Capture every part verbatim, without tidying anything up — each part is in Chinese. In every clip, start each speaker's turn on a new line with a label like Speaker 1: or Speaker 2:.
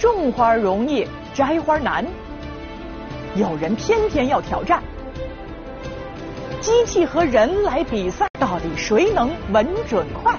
Speaker 1: 种花容易摘花难，有人偏偏要挑战。机器和人来比赛，到底谁能稳准快？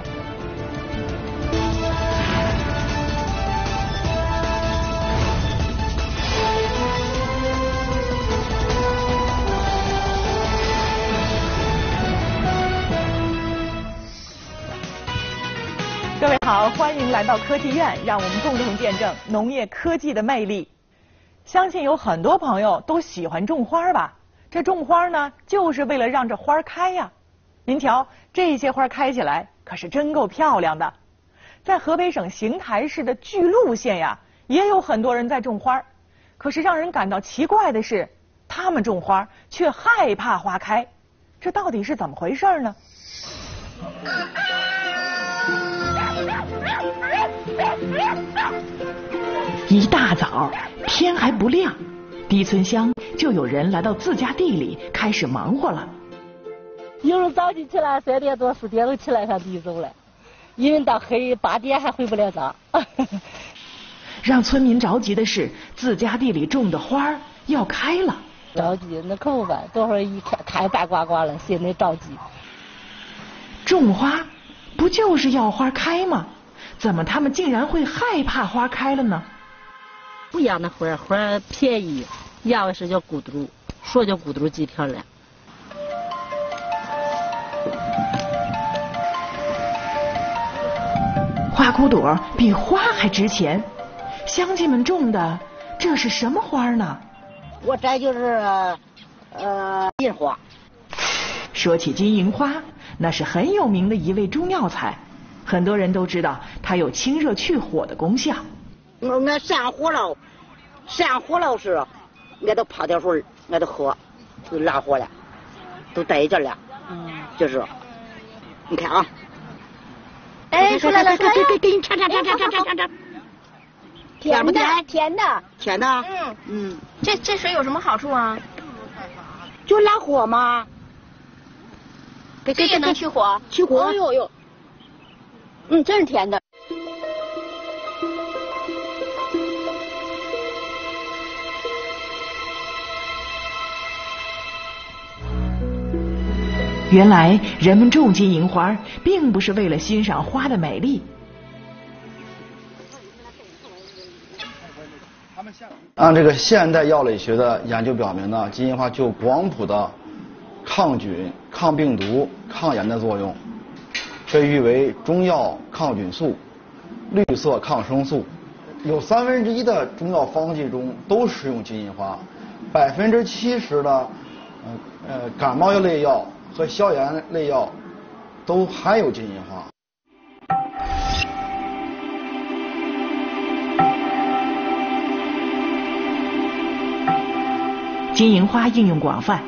Speaker 1: 各位好，欢迎来到科技院，让我们共同见证农业科技的魅力。相信有很多朋友都喜欢种花吧？这种花呢，就是为了让这花开呀。您瞧，这些花开起来可是真够漂亮的。在河北省邢台市的巨鹿县呀，也有很多人在种花。可是让人感到奇怪的是，他们种花却害怕花开，这到底是怎么回事呢？一大早，天还不亮，狄村乡就有人来到自家地里开始忙活了。
Speaker 2: 有人早起起来，三点多四点都起来上地走了，因为到黑八点还回不了家。
Speaker 1: 让村民着急的是，自家地里种的花要开了。
Speaker 2: 着急，那可不办，多会儿一开开白呱呱了，心里着急。
Speaker 1: 种花不就是要花开吗？怎么他们竟然会害怕花开了呢？
Speaker 2: 不一样的花，花便宜，要是叫咕嘟，说叫咕嘟几条了。
Speaker 1: 花骨朵比花还值钱，乡亲们种的这是什么花呢？
Speaker 3: 我这就是呃金花。
Speaker 1: 说起金银花，那是很有名的一味中药材，很多人都知道它有清热去火的功效。
Speaker 3: 我俺上火了，上火了时，俺都泡点水，俺都喝，就拉火了，都带劲了。嗯，就是，你看啊。
Speaker 4: 哎，出来了，出来了！
Speaker 3: 给给给你尝尝尝尝尝尝尝尝。
Speaker 4: 甜不甜？甜的。
Speaker 3: 甜的。嗯嗯。
Speaker 4: 这这水有什么好处啊？
Speaker 3: 就拉火嘛。
Speaker 4: 这也能去火？
Speaker 3: 去火。
Speaker 4: 哎呦呦。嗯，真是甜的。
Speaker 1: 原来人们种金银花并不是为了欣赏花的美丽。
Speaker 5: 按这个现代药理学的研究表明呢，金银花具有广谱的抗菌、抗病毒、抗炎的作用，被誉为中药抗菌素、绿色抗生素。有三分之一的中药方剂中都使用金银花，百分之七十的呃呃感冒药类药和消炎类药都含有金银花。
Speaker 1: 金银花应用广泛，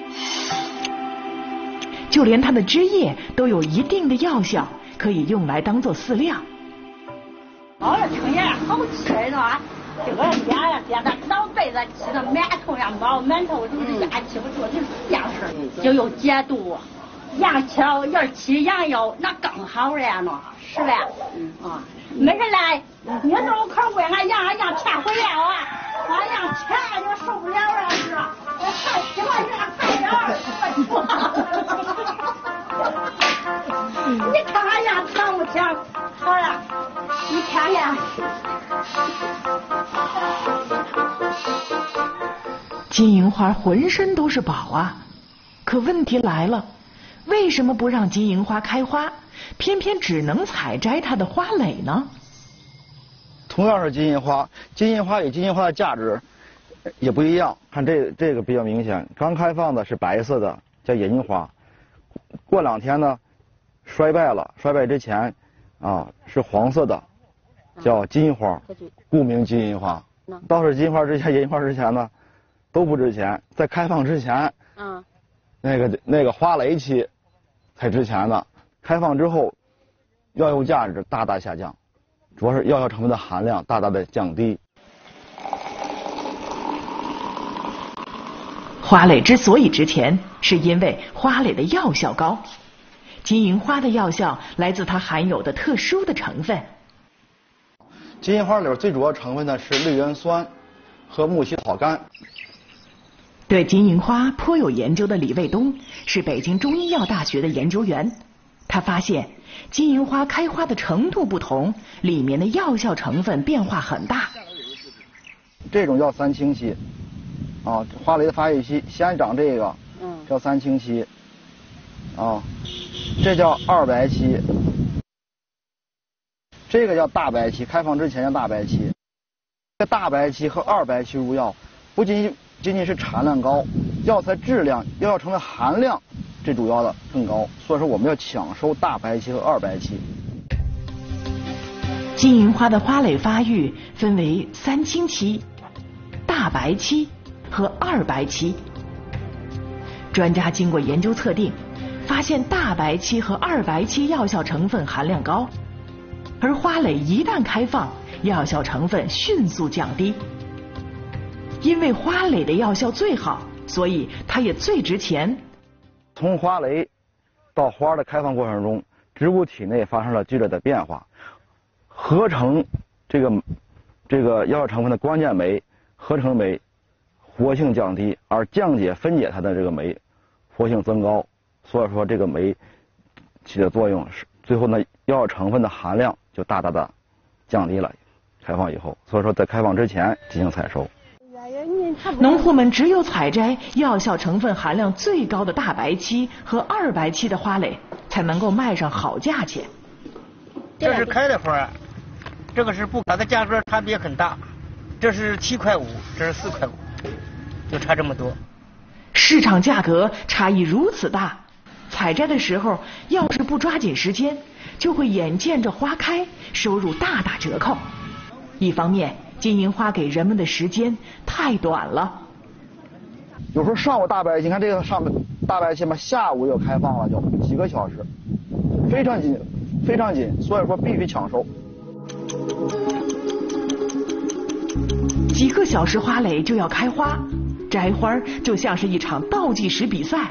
Speaker 1: 就连它的枝叶都有一定的药效，可以用来当做饲料。
Speaker 6: 哦，听起来好吃呢！这个面呀，现在老辈子吃的馒头呀、包馒头，就是牙吃不住，就是这样式，就有解毒。羊吃要是吃羊肉，那更好了呢，是吧？嗯啊，没事来，你都口贵，俺羊俺羊钱回来啊，俺羊钱就受不了了是吧？我还喜欢羊快点儿。你看俺羊强不强？好了，你看看。
Speaker 1: 金银花浑身都是宝啊，可问题来了，为什么不让金银花开花，偏偏只能采摘它的花蕾呢？
Speaker 5: 同样是金银花，金银花与金银花的价值也不一样。看这这个比较明显，刚开放的是白色的，叫野银花，过两天呢衰败了，衰败之前啊是黄色的，叫金花，故名金银花。倒是金花之前、野银花之前呢都不值钱，在开放之前，嗯，那个那个花蕾期才值钱呢。开放之后，药用价值大大下降，主要是药效成分的含量大大的降低。
Speaker 1: 花蕾之所以值钱，是因为花蕾的药效高。金银花的药效来自它含有的特殊的成分。
Speaker 5: 金银花里边最主要成分呢是类元酸和木犀草苷。
Speaker 1: 对金银花颇有研究的李卫东是北京中医药大学的研究员，他发现金银花开花的程度不同，里面的药效成分变化很大。
Speaker 5: 这种叫三清期，啊，花蕾的发育期先长这个，嗯，叫三清期，啊，这叫二白期，这个叫大白期，开放之前叫大白期。这大白期和二白期入药，不仅仅仅是产量高，药材质量、药效成分含量，这主要的更高。所以说我们要抢收大白期和二白期。
Speaker 1: 金银花的花蕾发育分为三清期、大白期和二白期。专家经过研究测定，发现大白期和二白期药效成分含量高，而花蕾一旦开放，药效成分迅速降低。因为花蕾的药效最好，所以它也最值钱。
Speaker 5: 从花蕾到花的开放过程中，植物体内发生了剧烈的变化，合成这个这个药效成分的关键酶合成酶活性降低，而降解分解它的这个酶活性增高，所以说这个酶起的作用是最后呢药效成分的含量就大大的降低了。开放以后，所以说在开放之前进行采收。
Speaker 1: 农户们只有采摘药效成分含量最高的大白期和二白期的花蕾，才能够卖上好价钱。
Speaker 7: 这是开的花，这个是不开的，价格差别很大。这是七块五，这是四块五，就差这么多。
Speaker 1: 市场价格差异如此大，采摘的时候要是不抓紧时间，就会眼见着花开，收入大打折扣。一方面，金银花给人们的时间太短了。
Speaker 5: 有时候上午大白期，你看这个上面大白期嘛，下午又开放了，就几个小时，非常紧，非常紧，所以说必须抢收。
Speaker 1: 几个小时花蕾就要开花，摘花就像是一场倒计时比赛。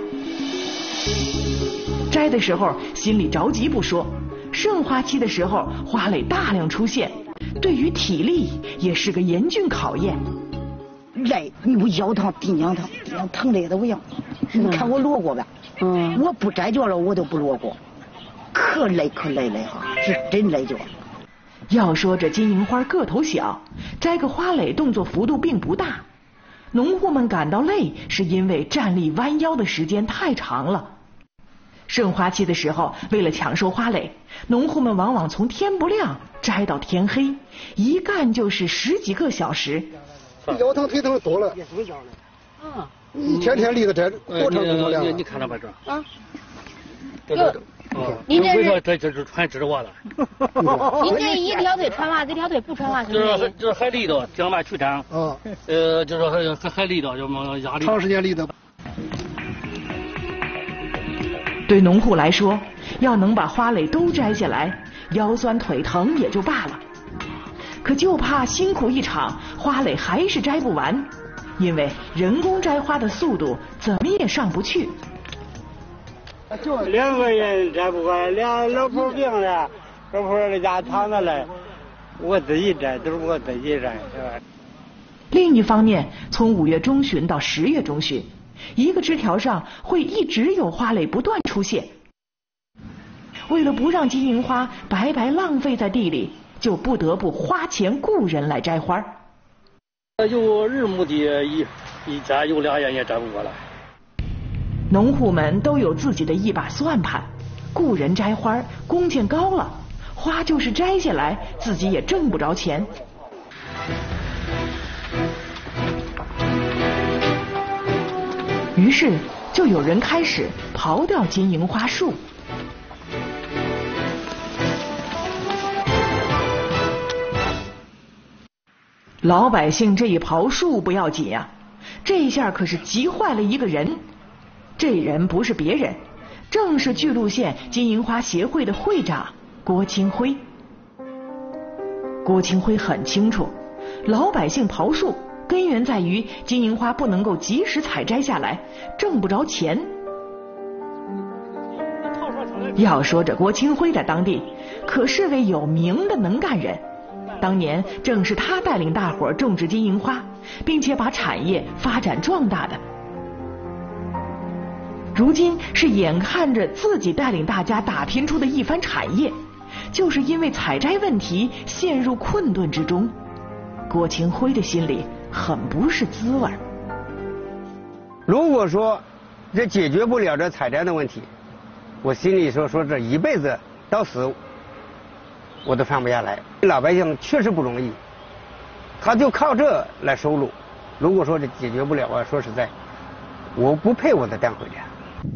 Speaker 1: 摘的时候心里着急不说，盛花期的时候花蕾大量出现，对于体力也是个严峻考验。
Speaker 3: 累，我腰疼、腚娘疼，腚娘疼累的不行。你看我落过吧？嗯，我不摘脚了，我都不落过，可累可累累哈，是真累脚。
Speaker 1: 要说这金银花个头小，摘个花蕾动作幅度并不大。农户们感到累，是因为站立弯腰的时间太长了。盛花期的时候，为了抢收花蕾，农户们往往从天不亮摘到天黑，一干就是十几个小时。
Speaker 8: 腰疼腿疼多了，啊，一天天立着这多长工作量？
Speaker 9: 你你看着吧这啊，
Speaker 4: 这个哦，你这是
Speaker 9: 这这是穿织袜的。
Speaker 4: 你这一条腿穿袜，这条腿不穿袜，
Speaker 9: 就是就是还立着，经常去长。嗯，呃，就是还还还立着，就么压力。
Speaker 8: 长时间立着。
Speaker 1: 对农户来说，要能把花蕾都摘下来，腰酸腿疼也就罢了，可就怕辛苦一场，花蕾还是摘不完，因为人工摘花的速度怎么也上不去。
Speaker 7: 就两个人摘不完，俩老婆病了，老婆在家躺着嘞，我自己摘，都是我自己摘，是吧？
Speaker 1: 另一方面，从五月中旬到十月中旬，一个枝条上会一直有花蕾不断出现。为了不让金银花白白浪费在地里，就不得不花钱雇人来摘花。
Speaker 9: 有人目的一一家有俩人也摘不过来。
Speaker 1: 农户们都有自己的一把算盘，雇人摘花工钱高了，花就是摘下来自己也挣不着钱。于是就有人开始刨掉金银花树。老百姓这一刨树不要紧呀，这下可是急坏了一个人。这人不是别人，正是巨鹿县金银花协会的会长郭清辉。郭清辉很清楚，老百姓刨树根源在于金银花不能够及时采摘下来，挣不着钱。要说这郭清辉在当地可是位有名的能干人， 当年正是他带领大伙儿种植金银花，并且把产业发展壮大的。如今是眼看着自己带领大家打拼出的一番产业，就是因为采摘问题陷入困顿之中，郭清辉的心里很不是滋味。
Speaker 10: 如果说这解决不了这采摘的问题，我心里说说这一辈子到死我都放不下来。老百姓确实不容易，他就靠这来收入。如果说这解决不了啊，说实在，我不配我再当回来。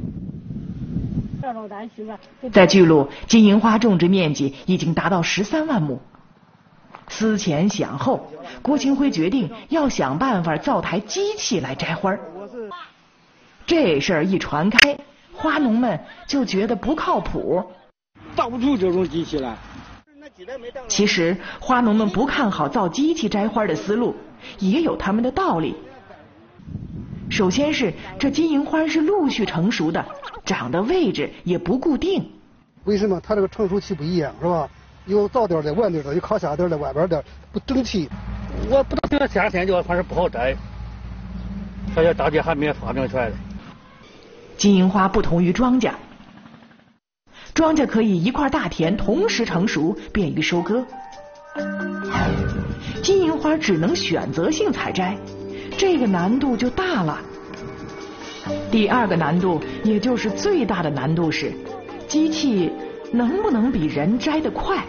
Speaker 1: 在巨鹿，金银花种植面积已经达到十三万亩。思前想后，郭清辉决定要想办法造台机器来摘花。这事儿一传开，花农们就觉得不靠谱，
Speaker 7: 造不出这种机器来。
Speaker 1: 其实花农们不看好造机器摘花的思路，也有他们的道理。首先是这金银花是陆续成熟的，长的位置也不固定。
Speaker 8: 为什么它这个成熟期不一样，是吧？有早点的、晚点的，有靠下点的、外边的，不整齐。
Speaker 9: 我不到夏天就反正不好摘，这些大姐还没有发明出来的。
Speaker 1: 金银花不同于庄稼，庄稼可以一块大田同时成熟，便于收割。金银花只能选择性采摘，这个难度就大了。第二个难度，也就是最大的难度是，机器能不能比人摘得快？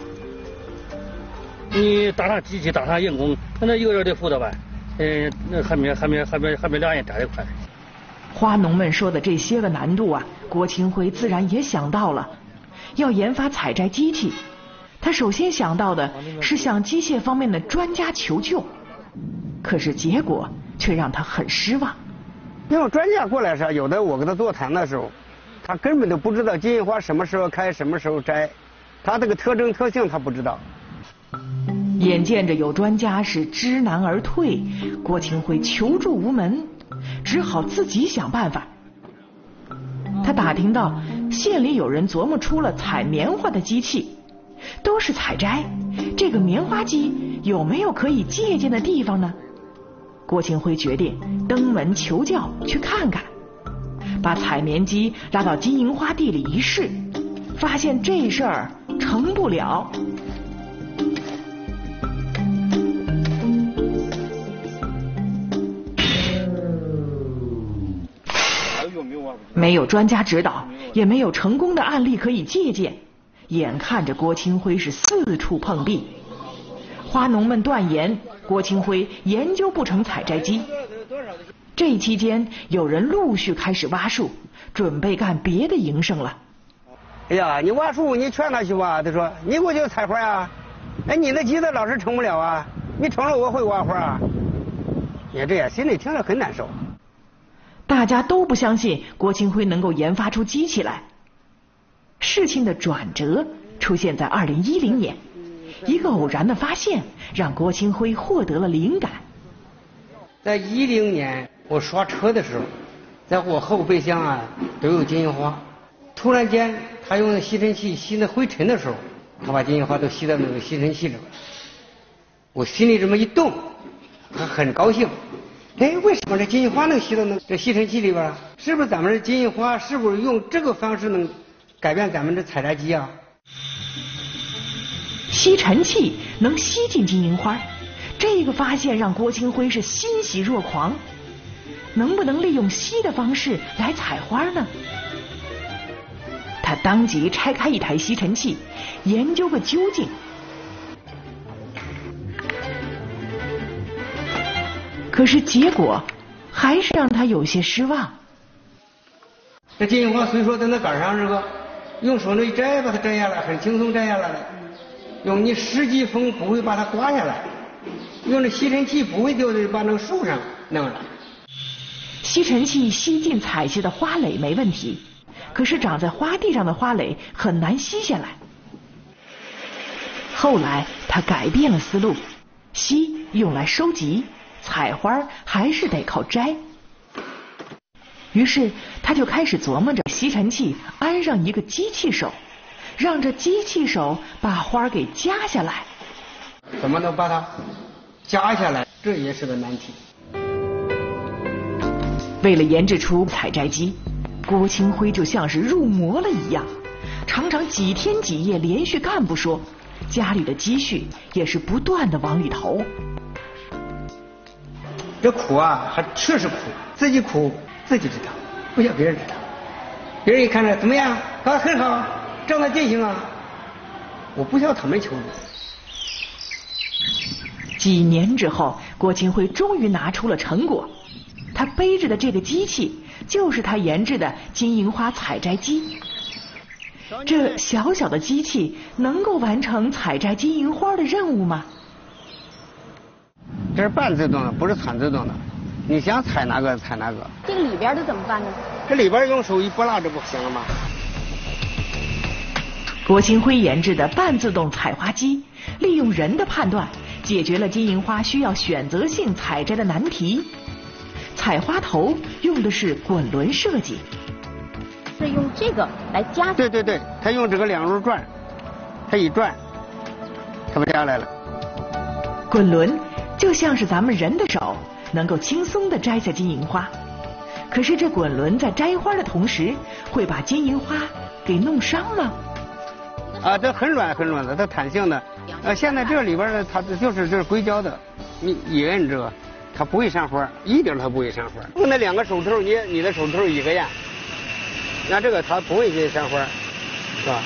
Speaker 9: 你打上机器，打上人工，那一个人得负责呗。嗯，那还没还没还没还没两人摘得快。
Speaker 1: 花农们说的这些个难度啊，郭清辉自然也想到了。要研发采摘机器，他首先想到的是向机械方面的专家求救，可是结果却让他很失望。
Speaker 10: 因为专家过来时，有的我跟他座谈的时候，他根本都不知道金银花什么时候开，什么时候摘，他这个特征特性他不知道。
Speaker 1: 眼见着有专家是知难而退，郭清辉求助无门，只好自己想办法。他打听到县里有人琢磨出了采棉花的机器，都是采摘，这个棉花机有没有可以借鉴的地方呢？郭清辉决定登门求教，去看看。把采棉机拉到金银花地里一试，发现这事儿成不了。没有专家指导，也没有成功的案例可以借鉴，眼看着郭清辉是四处碰壁。花农们断言郭清辉研究不成采摘机。这期间有人陆续开始挖树，准备干别的营生了。
Speaker 10: 哎呀，你挖树你劝他去挖，他说你不就采花啊？哎，你那机子老是成不了啊，你成了我会挖花啊。你看这样心里听着很难受。
Speaker 1: 大家都不相信郭清辉能够研发出机器来。事情的转折出现在二零一零年，一个偶然的发现让郭清辉获得了灵感。
Speaker 10: 在一零年我刷车的时候，在我后备箱啊都有金银花，突然间他用吸尘器吸那灰尘的时候，他把金银花都吸到那个吸尘器里边，我心里这么一动，他很高兴。哎，为什么这金银花能吸到那这吸尘器里边啊？是不是咱们这金银花是不是用这个方式能改变咱们这采摘机啊？
Speaker 1: 吸尘器能吸进金银花，这个发现让郭清辉是欣喜若狂。能不能利用吸的方式来采花呢？他当即拆开一台吸尘器，研究个究竟。可是结果还是让他有些失望。
Speaker 10: 这金银花虽说在那杆上这个用手那一摘把它摘下来，很轻松摘下来了，用你十级风不会把它刮下来，用那吸尘器不会就是把那个树上弄了。
Speaker 1: 吸尘器吸进采下的花蕾没问题，可是长在花地上的花蕾很难吸下来。后来他改变了思路，吸用来收集，采花还是得靠摘。于是他就开始琢磨着吸尘器安上一个机器手，让这机器手把花给夹下来。
Speaker 10: 怎么能把它夹下来，这也是个难题。
Speaker 1: 为了研制出采摘机，郭清辉就像是入魔了一样，常常几天几夜连续干不说，家里的积蓄也是不断的往里投。
Speaker 10: 这苦啊，还确实苦，自己苦自己知道，不叫别人知道。别人一看着怎么样，搞得很好，正在进行啊，我不向他们求助。
Speaker 1: 几年之后，郭清辉终于拿出了成果。他背着的这个机器，就是他研制的金银花采摘机。这小小的机器能够完成采摘金银花的任务吗？
Speaker 10: 这是半自动的，不是全自动的。你想采哪个采哪个。
Speaker 4: 这个里边的怎么办呢？
Speaker 10: 这里边用手一拨拉，这不行了吗？
Speaker 1: 郭清辉研制的半自动采花机，利用人的判断，解决了金银花需要选择性采摘的难题。采花头用的是滚轮设计，
Speaker 4: 是用这个来夹。
Speaker 10: 对对对，它用这个两轮转，它一转，它不下来了。
Speaker 1: 滚轮就像是咱们人的手，能够轻松地摘下金银花。可是这滚轮在摘花的同时，会把金银花给弄伤了。
Speaker 10: 啊，这很软很软的，它弹性的。呃，现在这里边呢，它就是这是硅胶的，你一摁这个。它不会上花，一点它不会上花。用那两个手头捏，你的手头一个样，那这个它不会给上花，是吧？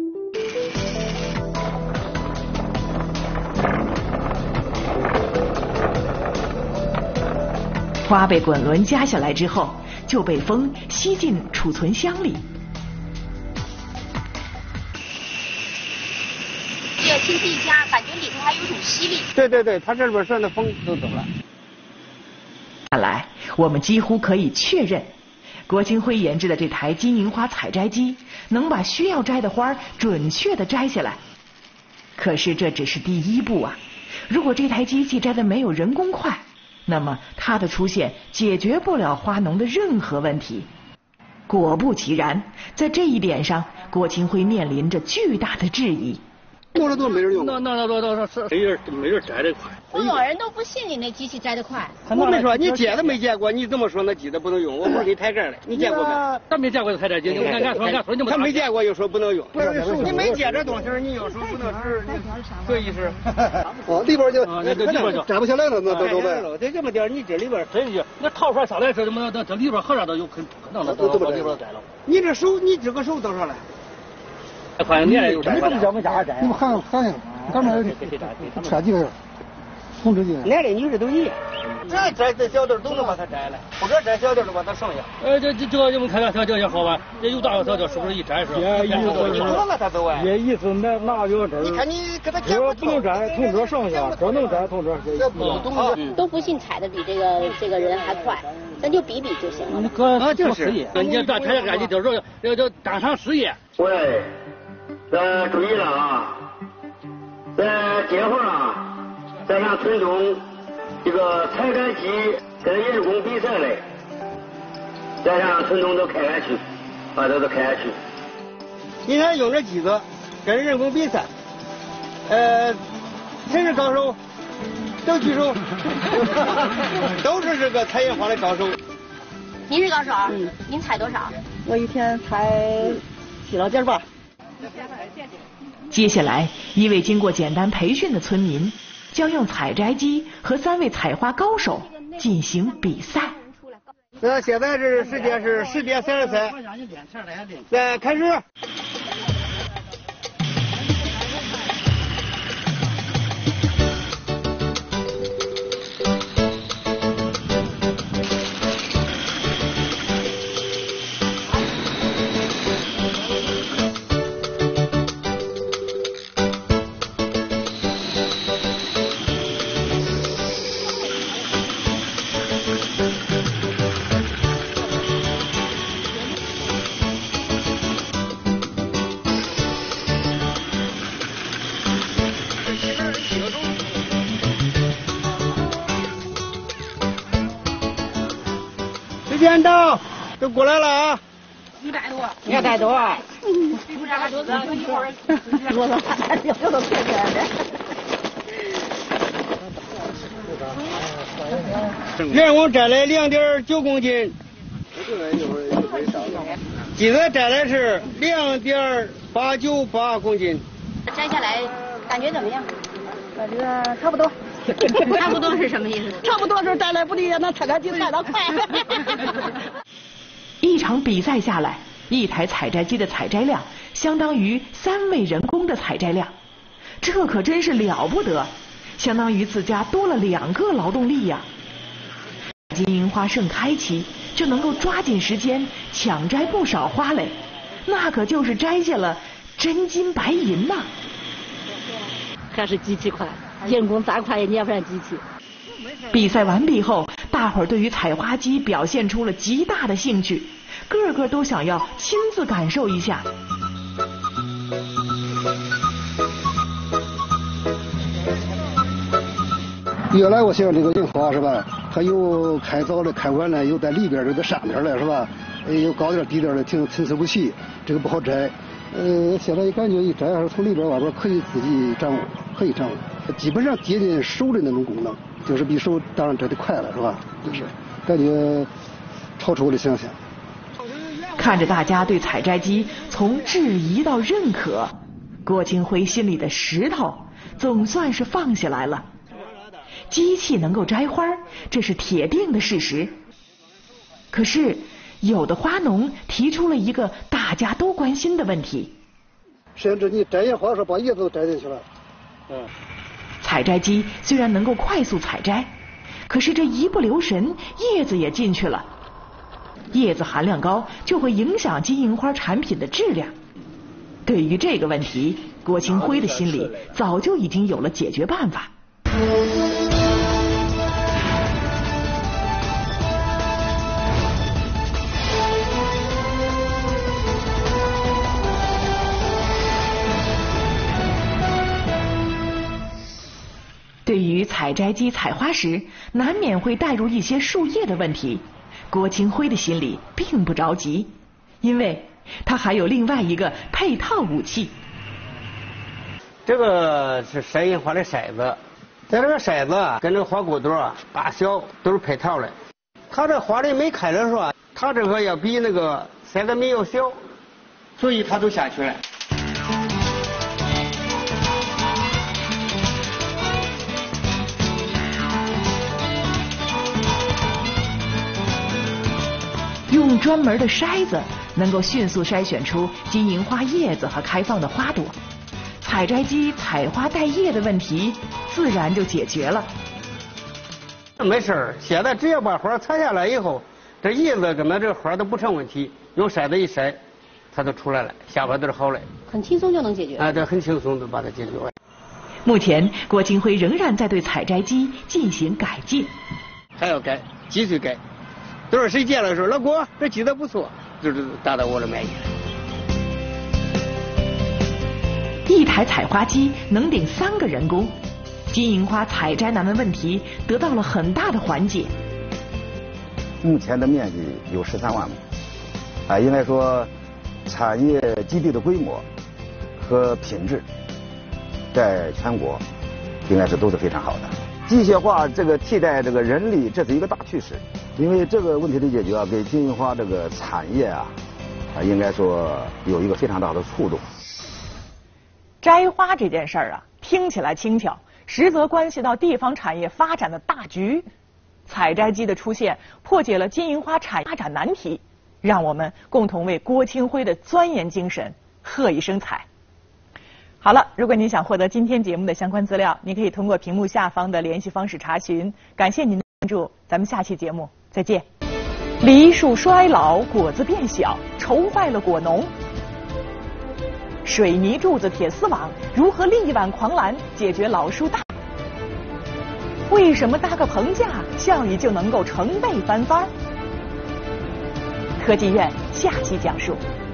Speaker 1: 花被滚轮夹下来之后，就被风吸进储存箱里。
Speaker 4: 这个轻轻一夹，感觉里头还有一种吸力。
Speaker 10: 对对对，它这里边顺的风都走了。
Speaker 1: 看来我们几乎可以确认，郭清辉研制的这台金银花采摘机能把需要摘的花准确地摘下来。可是这只是第一步啊！如果这台机器摘的没有人工快，那么它的出现解决不了花农的任何问题。果不其然，在这一点上，郭清辉面临着巨大的质疑。
Speaker 8: 弄了都没人用。
Speaker 9: 那那那那那那是没人没人摘得快。
Speaker 4: 不有人都不信你那机器摘得快。
Speaker 10: 我没说，你见都没见过，你这么说那机子不能用，我不是给抬这儿了，你见过没？
Speaker 9: 咱没见过采摘机，你看看说看说你们。
Speaker 10: 他没见过又说不能用，不是你没见这东西，你又说不能使，这意思。
Speaker 8: 哦，里边就
Speaker 9: 那这里边就
Speaker 8: 摘不下来了，那都都呗。
Speaker 10: 这这么点，你这里边
Speaker 9: 真是，那掏出来上来这么这这里边合上都有可可能的都往里边摘了。
Speaker 10: 你这手，你这个手多少来？
Speaker 9: 快年来有摘。
Speaker 8: 你们家摘？你们看看，咱们穿几个月？从这些。
Speaker 10: 男的女的都一样。这摘这小豆都能把它摘了，不这摘小豆都把它剩下。
Speaker 9: 呃，这这这个你们看看小豆也好吧？这有大小小豆是不是一摘是？
Speaker 7: 也意思
Speaker 10: 你多了它都哎。
Speaker 7: 也意思拿拿这这。
Speaker 10: 你看你给他
Speaker 7: 这不能摘，从这剩下，这能摘，从这。
Speaker 4: 都不信采的比这个这个人还快，咱就比比就行了。
Speaker 9: 你哥就是你这这这干你就是这这当场失业。
Speaker 11: 喂，呃，注意了啊，在这会儿啊，再让村中这个采摘机跟人工比赛嘞，再让村中都开下去，把这都开下去。
Speaker 10: 你看用这机子跟人工比赛，呃，谁是高手？都举手，都是这个采银花的高手。
Speaker 4: 您是高手？嗯。您采多少？
Speaker 2: 我一天采七老点吧。
Speaker 1: 接下来，一位经过简单培训的村民将用采摘机和三位采花高手进行比赛。
Speaker 10: 那现在是时间是十点三十三，来开始。时间到，都过来了啊！
Speaker 2: 一百多，
Speaker 10: 一百多啊！
Speaker 2: 一百多，一会儿多少？有有都骗人的。
Speaker 10: 人工摘来两点九公斤，鸡子摘来是两点八九八公斤。
Speaker 4: 摘下来感觉怎么样？
Speaker 6: 感觉差不多。
Speaker 4: 差不多是什么意思？
Speaker 6: 差不多是摘来不离那采摘机采得快。
Speaker 1: 一场比赛下来，一台采摘机的采摘量相当于三位人工的采摘量，这可真是了不得，相当于自家多了两个劳动力呀。金银花盛开期就能够抓紧时间抢摘不少花蕾，那可就是摘下了真金白银呐。
Speaker 2: 还是机器快，人工再快也撵不上机器。
Speaker 1: 比赛完毕后，大伙儿对于采花机表现出了极大的兴趣，个个都想要亲自感受一下。
Speaker 8: 原来我想这个印花是吧，它有开早的开晚的，有在里边的有在上边的是吧，有高点低点的，挺参差不齐，这个不好摘。呃，现在感觉一摘还是从里边外边可以自己掌握，可以掌握，基本上接近手的那种功能，就是比手当然摘得快了是吧？就是感觉超出我的想象。
Speaker 1: 看着大家对采摘机从质疑到认可，郭清辉心里的石头总算是放下来了。机器能够摘花，这是铁定的事实。可是有的花农提出了一个大家都关心的问题，
Speaker 8: 甚至你摘叶花时候把叶子都摘进去了。
Speaker 1: 嗯，采摘机虽然能够快速采摘，可是这一不留神叶子也进去了，叶子含量高就会影响金银花产品的质量。对于这个问题，郭清辉的心里早就已经有了解决办法。对于采摘机采花时难免会带入一些树叶的问题，郭清辉的心里并不着急，因为他还有另外一个配套武器。
Speaker 10: 这个是筛印花的筛子，在这个筛子啊跟这个花骨朵啊大小都是配套的。它这花蕾没开的时候啊，它这个要比那个筛子没要小，所以它都下去了。
Speaker 1: 用专门的筛子能够迅速筛选出金银花叶子和开放的花朵，采摘机采花带叶的问题自然就解决了。
Speaker 10: 没事儿，现在只要把花采下来以后，这叶子跟那这个花都不成问题，用筛子一筛，它就出来了，下边都是好了，
Speaker 4: 很轻松就能解决。
Speaker 10: 哎，对，很轻松的把它解决完。
Speaker 1: 目前，郭清辉仍然在对采摘机进行改进，
Speaker 10: 还要改，继续改。都是谁见了说老郭这机子不错，就是达到我的满意。
Speaker 1: 一台采花机能顶三个人工，金银花采摘难的问题得到了很大的缓解。
Speaker 5: 目前的面积有十三万亩，啊，应该说产业基地的规模和品质，在全国应该是都是非常好的。机械化这个替代这个人力，这是一个大趋势。因为这个问题的解决啊，给金银花这个产业啊，啊，应该说有一个非常大的触动。
Speaker 1: 摘花这件事儿啊，听起来轻巧，实则关系到地方产业发展的大局。采摘机的出现，破解了金银花产业发展难题，让我们共同为郭清辉的钻研精神喝一声彩。好了，如果您想获得今天节目的相关资料，您可以通过屏幕下方的联系方式查询。感谢您的关注，咱们下期节目再见。梨树衰老，果子变小，愁坏了果农。水泥柱子铁丝网，如何力挽狂澜，解决老树大？为什么搭个棚架，效益就能够成倍翻番？科技院下期讲述。